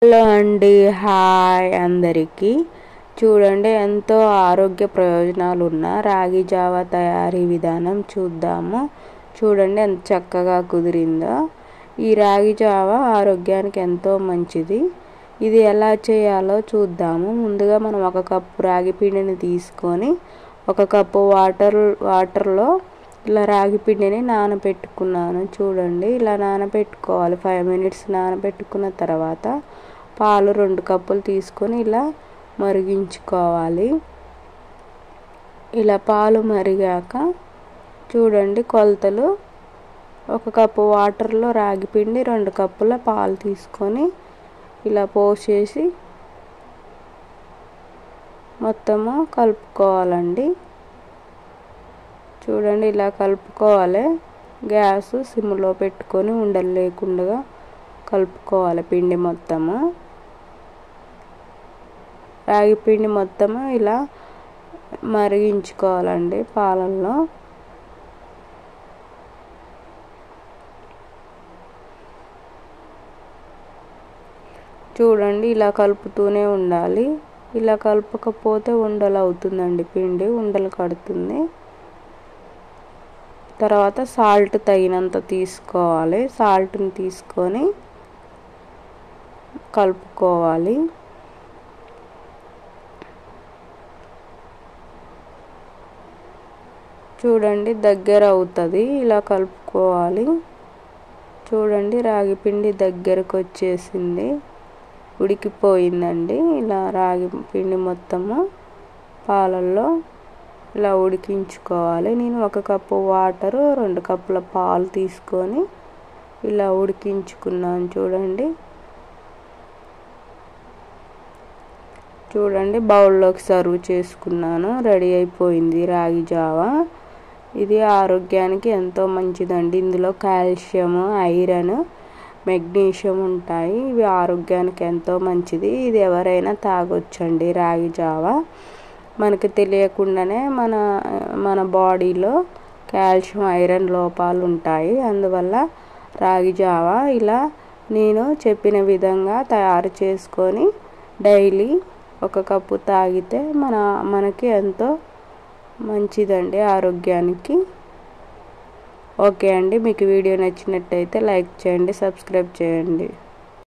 Hello అండి, hi అందరికీ. చూడండి, ఎంతో ఆరోగ్య ప్రయోజనాలు ఉన్న రాగి జావా తయారీ విధానం చూద్దాము. చూడండి ఎంత చక్కగా కుదిరిందో. ఈ రాగి జావా ఆరోగ్యానికి ఎంతో మంచిది. ఇది ఎలా చేయాలో చూద్దాము. ముందుగా మనం 1 కప్పు రాగి పిండిని తీసుకొని 1 కప్పు వాటర్లో ఇలా రాగి పిండిని నానబెట్టుకున్నాను. చూడండి, ఇలా నానబెట్టుకోవాలి. 5 మినిట్స్ నానబెట్టుకున్న తర్వాత పాలు 2 కప్పులు తీసుకొని ఇలా మరిగించుకోవాలి. ఇలా పాలు మరిగాక చూడండి, కొలతలు 1 కప్పు వాటర్లో రాగి పిండి 2 కప్పుల పాలు తీసుకొని ఇలా పోసేసి మొత్తము కలుపుకోవాలండి. చూడండి, ఇలా కలుపుకోవాలి. గ్యాస్ సిమ్లో పెట్టుకొని ఉండలు లేకుండా కలుపుకోవాలి. పిండి మొత్తము, రాగి పిండి మొత్తము ఇలా మరిగించుకోవాలండి పాలల్లో. చూడండి, ఇలా కలుపుతూనే ఉండాలి. ఇలా కలపకపోతే ఉండలు అవుతుందండి, పిండి ఉండలు కడుతుంది. తర్వాత సాల్ట్ తగినంత తీసుకోవాలి. సాల్ట్ని తీసుకొని కలుపుకోవాలి. చూడండి, దగ్గర అవుతుంది. ఇలా కలుపుకోవాలి. చూడండి, రాగి పిండి దగ్గరకు వచ్చేసింది, ఉడికిపోయిందండి. ఇలా రాగి పిండి మొత్తము పాలల్లో ఇలా ఉడికించుకోవాలి. నేను 1 కప్పు వాటరు 2 కప్పుల పాలు తీసుకొని ఇలా ఉడికించుకున్నాను. చూడండి, బౌల్లోకి సర్వ్ చేసుకున్నాను. రెడీ అయిపోయింది రాగి జావా. ఇది ఆరోగ్యానికి ఎంతో మంచిదండి. ఇందులో కాల్షియం, ఐరన్, మెగ్నీషియం ఉంటాయి. ఇవి ఆరోగ్యానికి ఎంతో మంచిది. ఇది ఎవరైనా తాగొచ్చండి. రాగి జావా మనకు తెలియకుండానే మన బాడీలో కాల్షియం, ఐరన్ లోపాలు ఉంటాయి. అందువల్ల రాగి జావా ఇలా నేను చెప్పిన విధంగా తయారు చేసుకొని డైలీ 1 కప్పు తాగితే మనకి ఎంతో మంచిదండి ఆరోగ్యానికి. ఓకే అండి, మీకు వీడియో నచ్చినట్టయితే లైక్ చేయండి, సబ్స్క్రైబ్ చేయండి.